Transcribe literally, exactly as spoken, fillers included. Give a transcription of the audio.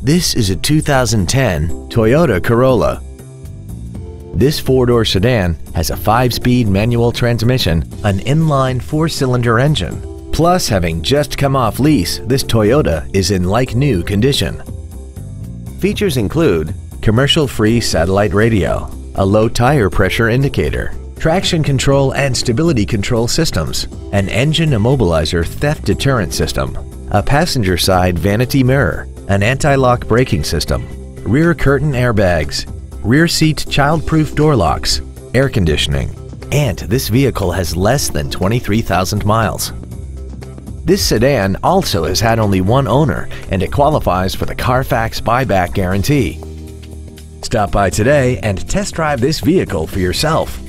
This is a two thousand ten Toyota Corolla. This four-door sedan has a five-speed manual transmission, an inline four-cylinder engine. Plus, having just come off lease, this Toyota is in like-new condition. Features include commercial-free satellite radio, a low tire pressure indicator, traction control and stability control systems, an engine immobilizer theft deterrent system, a passenger side vanity mirror, an anti-lock braking system, rear curtain airbags, rear seat child-proof door locks, air conditioning, and this vehicle has less than twenty-three thousand miles. This sedan also has had only one owner and it qualifies for the Carfax buyback guarantee. Stop by today and test drive this vehicle for yourself.